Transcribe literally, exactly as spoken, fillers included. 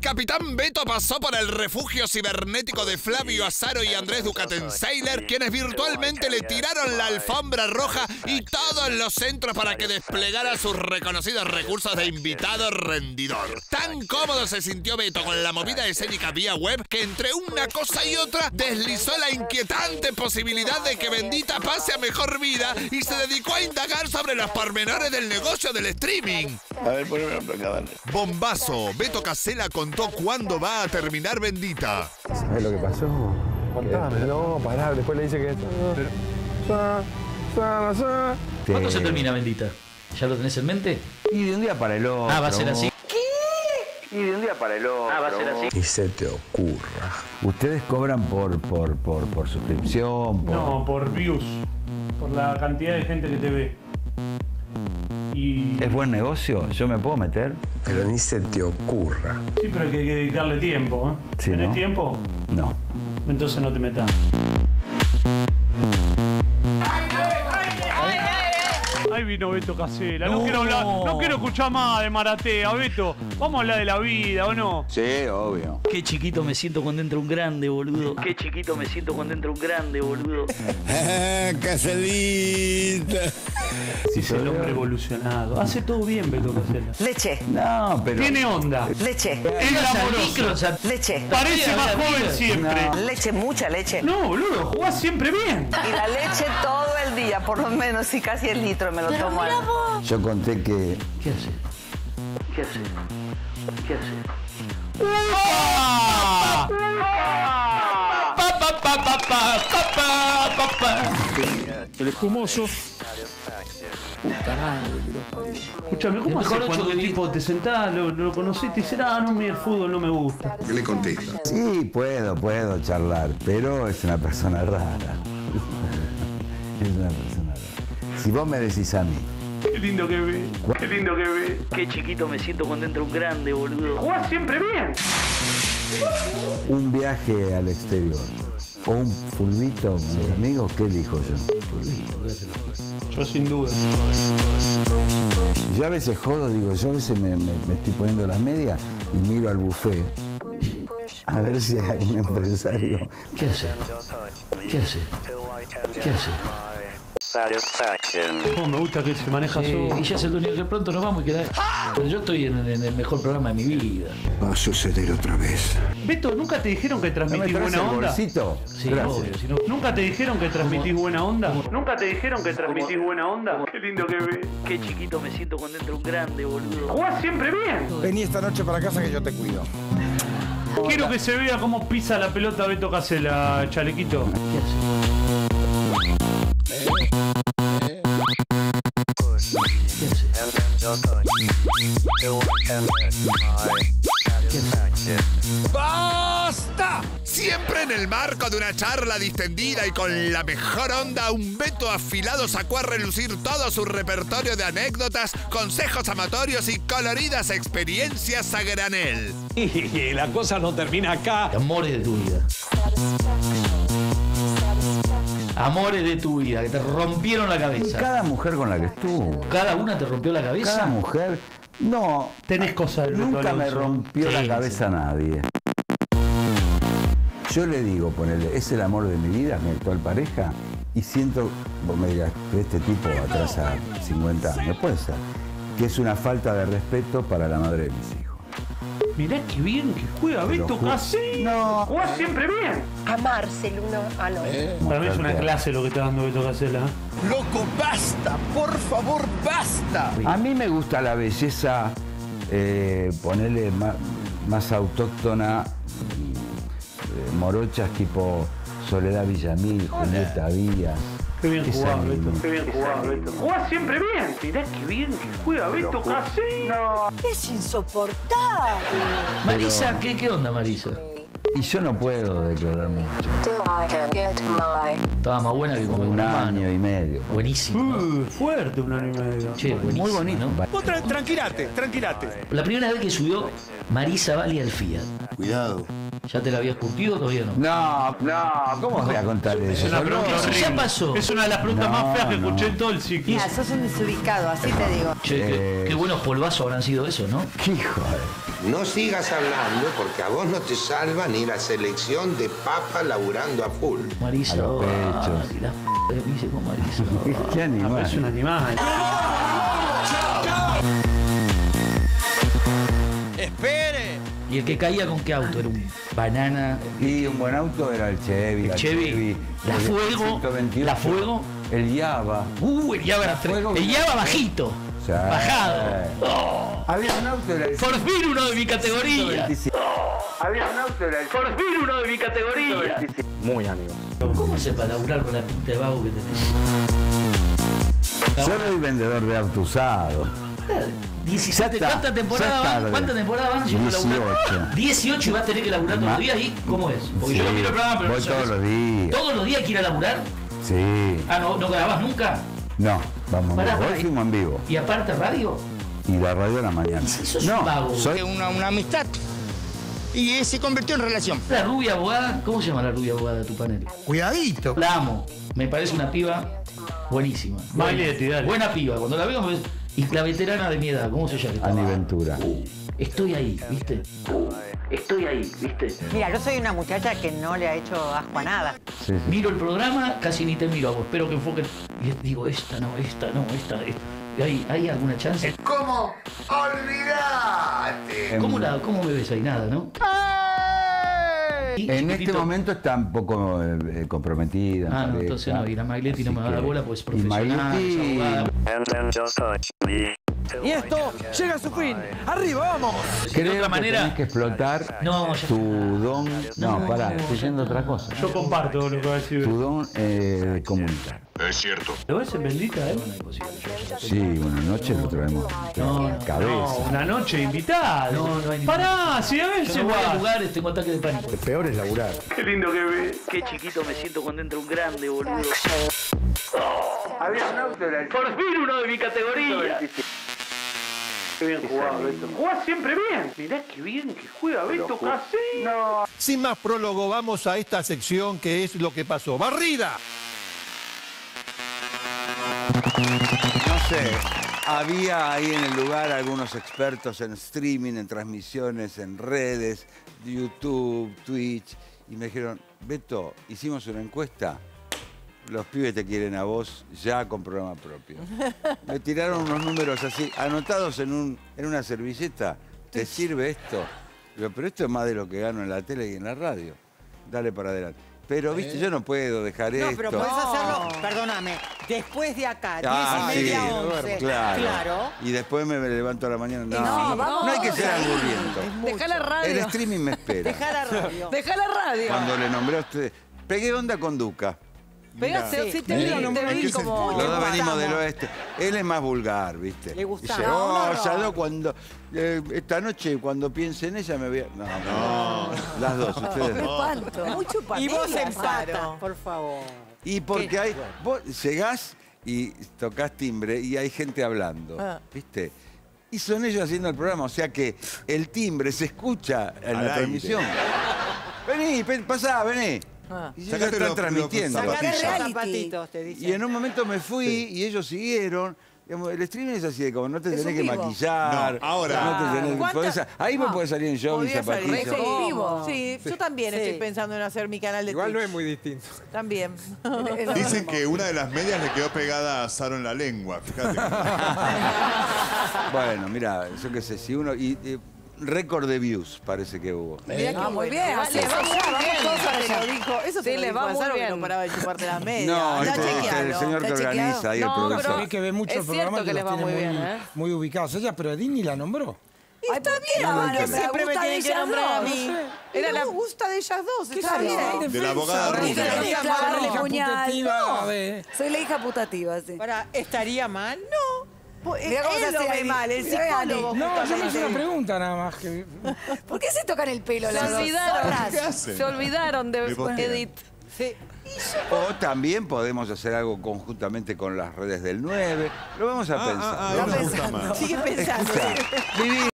capitán Beto pasó por el refugio cibernético de Flavio Azaro y Andrés Ducatenseiler, quienes virtualmente le tiraron la alfombra roja y todos los centros para que desplegara sus reconocidos recursos de invitado rendidor. Tan cómodo se sintió Beto con la movida escénica vía web que entre una cosa y otra deslizó la inquietante posibilidad de que Bendita pase a mejor vida y se dedicó a indagar sobre los pormenores del negocio del streaming. A ver, poneme por acá, dale. Bombazo. Beto Casella contó cuándo va a terminar Bendita. ¿Sabes lo que pasó? Contame. No, pará, después le dice que... ¿Cuándo se termina Bendita? ¿Ya lo tenés en mente? Y de un día para el otro. Ah, va a ser así. Y de un día para el otro. Ah, va a ser así. Ni se te ocurra. ¿Ustedes cobran por, por, por, por suscripción? Por... No, por views. Por la cantidad de gente que te ve. Y... ¿Es buen negocio? ¿Yo me puedo meter? Pero ni se te ocurra. Sí, pero hay que dedicarle tiempo, ¿eh? Sí, ¿Tenés ¿no? tiempo? No. Entonces no te metas. Ahí vino Beto Casella. No, No. quiero hablar, no quiero escuchar más de Maratea, Beto. Vamos a hablar de la vida, ¿o no? Sí, obvio. Qué chiquito me siento cuando entra un grande, boludo. Qué chiquito me siento cuando entra un grande, boludo. Caselita. Si Es el hombre evolucionado. Hace todo bien, Beto Casella. Leche, No, pero... Tiene onda. leche, Es amoroso. leche, Parece más joven siempre. No. leche, mucha leche. No, boludo, jugás siempre bien. Y la leche todo el día, por lo menos, y casi el litro me lo tomo. al- Yo conté que... ¿Qué hace? ¿Qué hace? ¿Qué hace? ¡Ah! Pa, pa, pa, pa, pa, pa, pa, pa, pa. El espumoso. Escúchame, ¿cómo El mejor haces cuando ocho un que vi. tipo te sentás, lo, lo conocés y te dice, ah, no, mira, el fútbol no me gusta? ¿Qué le contesta? Sí, puedo, puedo charlar, pero es una persona rara. Es una persona rara. Si vos me decís a mí, Qué lindo que ve, qué lindo que ve. Qué chiquito me siento cuando entra un grande, boludo. Jugás siempre bien. un viaje al exterior o un fulbito con mis amigos, ¿qué elijo yo? Fulbito. Yo sin duda. Yo a veces jodo, digo, yo a veces me, me- me estoy poniendo las medias y miro al buffet a ver si hay un empresario. ¿Qué hace? ¿Qué hace? ¿Qué hace? Oh, me gusta que se maneja Eh, solo. y ya es el dueño que pronto nos vamos y queda. Pero yo estoy en, en el mejor programa de mi vida. Va a suceder otra vez. Beto, ¿nunca te dijeron que ¿No me transmitís traes buena el onda? bolsito? Sí, Gracias. obvio. Si no, ¿Nunca te dijeron que transmitís buena onda? ¿Nunca te dijeron que transmitís buena onda? Qué lindo que ve. qué chiquito me siento cuando entra un grande, boludo. Jugás siempre bien. Vení esta noche para casa que yo te cuido. Quiero que se vea cómo pisa la pelota Beto Casella, chalequito. ¿Qué hace? ¿Qué hace? ¡Basta! Siempre en el marco de una charla distendida y con la mejor onda, un Beto afilado sacó a relucir todo su repertorio de anécdotas, consejos amatorios y coloridas experiencias a granel. Y la cosa no termina acá. Amores de tu vida. Amores de tu vida, que te rompieron la cabeza. Cada mujer con la que estuvo, ¿Cada una te rompió la cabeza? cada mujer, no, Tenés cosas del Beto nunca me Alonso. rompió Sí, la cabeza nadie. Yo le digo, ponele, es el amor de mi vida, mi actual pareja, y siento, vos me dirás, que este tipo atrasa cincuenta años, puede ser, que es una falta de respeto para la madre de mis hijos. Mirá qué bien que juega Te lo Beto juro. Casella. No. Jugás siempre bien. Amarse el uno al otro. Para mí es una Mujer, clase lo que está dando Beto Casella. ¿eh? Loco, basta, por favor, basta. A mí me gusta la belleza, eh, ponerle más, más autóctona, eh, morochas tipo Soledad Villamil, Julieta Díaz. Qué bien Esa jugás, misma. Beto. Qué bien jugás, Beto. Jugás siempre bien. Mirá qué bien que juega Beto Casella. Es insoportable. Marisa, ¿qué, ¿qué onda, Marisa? Y yo no puedo declarar mucho. Estaba más buena que como Un año y medio. Buenísimo. ¿no? Uh, fuerte un año y medio. Che, buenísimo, Muy bonito. ¿no? Vos tra- tranquilate, tranquilate. La primera vez que subió Marisa Bali al Fiat. Cuidado, ¿Ya te la habías curtido o todavía no? No, no, ¿cómo os voy a contar eso? Es una pregunta No. horrible. Ya pasó. Es una de las preguntas No, más feas que no. escuché en todo el ciclo. Mira, sos un desubicado, así te digo. Che, qué, Eh. qué buenos polvazos habrán sido esos, ¿no? ¿Qué hijo de... No sigas hablando porque a vos no te salva ni la selección de papas laburando a full. Marisa, A los pechos. ay, la f que me hice con Marisa. ¿Qué animal? Es un animal. ¡Espere! ¿Y el que caía con qué auto? ¿Era un banana? Y un buen auto era el Chevy. El la Chevy, la el Fuego, ciento veintiocho, la Fuego. El Java. Uh, el Java era tre- Fuego. El Java bajito. O sea, Bajado. Oh, Había un auto, era el por fin uno de mi categoría. veinticinco. Había un auto, era el Por fin uno de mi categoría. Muy amigo. ¿Cómo se para laburar con la pinta de vago que tenés? Yo soy vendedor de auto usado. diecisiete, Ya está, ¿cuántas temporadas ya es van? tarde. ¿Cuántas temporadas van yendo a laburar? dieciocho. dieciocho y vas a tener que laburar todos los días ahí. ¿Cómo es? Porque yo no Sí, miro el programa, pero voy no todos sabes. los días. ¿Todos los días hay que ir a laburar? Sí. Ah, ¿no, no grabás nunca? No, vamos, Pará, hoy pará. fuimos en vivo. ¿Y aparte radio? Y la radio en la mañana. Si sos No, un vago. soy... Una, una amistad. Y se convirtió en relación. La rubia abogada, ¿cómo se llama la rubia abogada de tu panel? Cuidadito. La amo. Me parece una piba buenísima. Maglietti, dale. Buena piba. Cuando la veo me ves- Y la veterana de mi edad, ¿cómo se llama? Ani Ventura. Uh, estoy ahí, ¿viste? Uh, estoy ahí, ¿viste? Mira, yo soy una muchacha que no le ha hecho asco a nada. Sí, sí. Miro el programa, casi ni te miro a vos. Espero que enfoquen. Y digo, esta no, esta no, esta. esta. ¿Hay, ¿Hay alguna chance? ¿Cómo? ¡Olvídate! ¿Cómo, la, ¿Cómo me ves ahí? Nada, ¿no? Y, En este chiquitito. momento está un poco eh, comprometida. Ah, no, pareja. entonces no. Y la Maglietti no Así me va a dar que- bola pues es y profesional, es Maglietti- abogada. Y esto llega a su fin. ¡Arriba, vamos! Creo otra que manera- tenés que explotar No, ya tu está. don. No, No, pará, no, estoy ya yendo a otra cosa. Yo comparto lo que va a decir. Tu don eh, de comunicar. ¿Lo ves en Bendita, eh? No hay posible. Yo- yo- Sí, una noche lo traemos de No, no, cabeza. No, una noche invitada. No, no hay ningún- Pará, si a Yo veces no voy a va. lugares, tengo ataque de pánico. Peor es laburar. Qué lindo que ves. Qué chiquito me siento cuando entra un grande, boludo. Había un auto, era el Por fin uno de mi categoría. Qué bien jugado, Beto. Jugás siempre bien. Mirá qué bien que juega Beto casi. No. Sin más prólogo, vamos a esta sección que es lo que pasó. ¡Barrida! No sé, había ahí en el lugar algunos expertos en streaming, en transmisiones, en redes, YouTube, Twitch, y me dijeron, Beto, hicimos una encuesta, los pibes te quieren a vos ya con programa propio. Me tiraron unos números así, anotados en, un, en una servilleta, ¿te sirve esto? Digo, pero esto es más de lo que gano en la tele y en la radio. Dale para adelante. Pero, viste, yo no puedo dejar No, esto. pero podés hacerlo, perdóname, después de acá, diez Ah, y media, sí, once. claro. Claro. Y después me levanto a la mañana. No, No, no, vamos, no hay que ser ahí. angurriento. Dejá la radio. El streaming me espera. Dejá la radio. Deja la radio. Cuando le nombré a usted, pegué onda con Duca. Pegaste, sí, te vi, Eh, te vi como... Los dos venimos del oeste. Él es más vulgar, ¿viste? Le gustaba. Dice, No, oh, no, no. ya no, cuando, eh, esta noche cuando piense en ella me voy a... No, no, las dos, ustedes. Qué espanto. Mucho Y panela, vos empata, raro. por favor. Y porque hay, vos llegás y tocas timbre y hay gente hablando, Ah. ¿viste? Y son ellos haciendo el programa, o sea que el timbre se escucha en Al la aire. transmisión. Vení, pe- pasá, vení. Ah. Y ellos Sacate están los- transmitiendo. los Sacate zapatillas. los zapatitos, te dicen. Y en un momento me fui y ellos siguieron. Digamos, el streaming es así de como no te Es tenés un que vivo. maquillar. No, ahora. no te tenés- ¿Cuántas- podés- ahí me Ah, puede salir en show y podría salir. zapatillas. Sí, ¿Cómo? vivo. Sí, yo también Sí. estoy pensando en hacer mi canal de Igual no Twitch. es muy distinto. También. Dicen que una de las medias le quedó pegada a Saro en la lengua. Fíjate. Bueno, mira, yo qué sé, si uno... Y, y récord de views parece que hubo. Ah, muy bien. Vale, Sí, vamos vamos bien. bien. Eso te lo dijo, eso Sí, te lo le dijo va a muy Saro, que bien. no paraba de chuparte las medias. No, Ya este, este, el chequealo. señor que ¿Está chequeado? organiza ahí el No, productor. pero Ve que ve mucho es el programa cierto y que les los va tiene muy muy, bien, ¿eh? muy ubicados. Ella, pero Dini la nombró. Ay, está bien, No, ahora, no, me Siempre me gusta tienen de que ellas nombrar a dos. mí. Era Era la... la gusta de ellas dos, ¿Qué está sabe? bien. De la abogada Soy rusa. la hija Claro. putativa. No. De... Soy la hija putativa, sí. Para, ¿estaría mal? No. Po- Él, Mirá cómo se él lo hace ve ahí. mal, el Mirá, psicólogo. No, yo me hice justamente. una pregunta nada más. Que... ¿Por qué se tocan el pelo Se las dos olvidaron. solas? ¿Qué hacen? Se olvidaron de Me postean. Edith. Sí. O también podemos hacer algo conjuntamente con las redes del nueve. Lo vamos a Ah, pensar. ah, ah, Lo no vamos me a gusta pensar. más. Sigue pensando. Vivir